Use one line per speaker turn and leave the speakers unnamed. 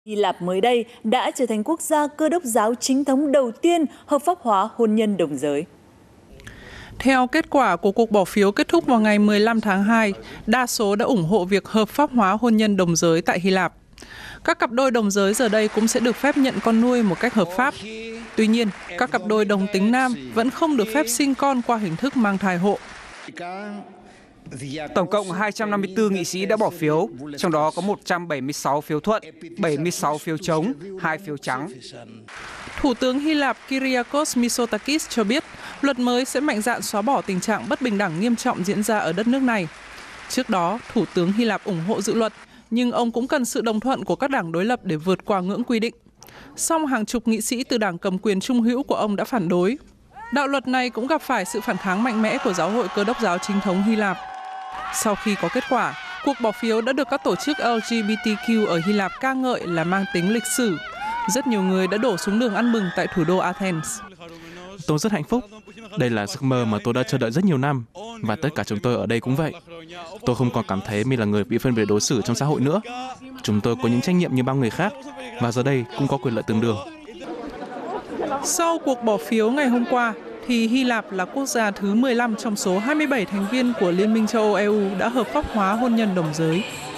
Hy Lạp mới đây đã trở thành quốc gia Cơ đốc giáo chính thống đầu tiên hợp pháp hóa hôn nhân đồng giới.
Theo kết quả của cuộc bỏ phiếu kết thúc vào ngày 15 tháng 2, đa số đã ủng hộ việc hợp pháp hóa hôn nhân đồng giới tại Hy Lạp. Các cặp đôi đồng giới giờ đây cũng sẽ được phép nhận con nuôi một cách hợp pháp. Tuy nhiên, các cặp đôi đồng tính nam vẫn không được phép sinh con qua hình thức mang thai hộ.
Tổng cộng 254 nghị sĩ đã bỏ phiếu, trong đó có 176 phiếu thuận, 76 phiếu chống, 2 phiếu trắng.
Thủ tướng Hy Lạp Kyriakos Mitsotakis cho biết luật mới sẽ mạnh dạn xóa bỏ tình trạng bất bình đẳng nghiêm trọng diễn ra ở đất nước này. Trước đó, Thủ tướng Hy Lạp ủng hộ dự luật, nhưng ông cũng cần sự đồng thuận của các đảng đối lập để vượt qua ngưỡng quy định. Song hàng chục nghị sĩ từ đảng cầm quyền trung hữu của ông đã phản đối. Đạo luật này cũng gặp phải sự phản kháng mạnh mẽ của Giáo hội Cơ đốc giáo chính thống Hy Lạp. Sau khi có kết quả, cuộc bỏ phiếu đã được các tổ chức LGBTQ ở Hy Lạp ca ngợi là mang tính lịch sử. Rất nhiều người đã đổ xuống đường ăn mừng tại thủ đô Athens.
Tôi rất hạnh phúc. Đây là giấc mơ mà tôi đã chờ đợi rất nhiều năm. Và tất cả chúng tôi ở đây cũng vậy. Tôi không còn cảm thấy mình là người bị phân biệt đối xử trong xã hội nữa. Chúng tôi có những trách nhiệm như bao người khác. Và giờ đây cũng có quyền lợi tương đương.
Sau cuộc bỏ phiếu ngày hôm qua, thì Hy Lạp là quốc gia thứ 15 trong số 27 thành viên của Liên minh châu Âu EU đã hợp pháp hóa hôn nhân đồng giới.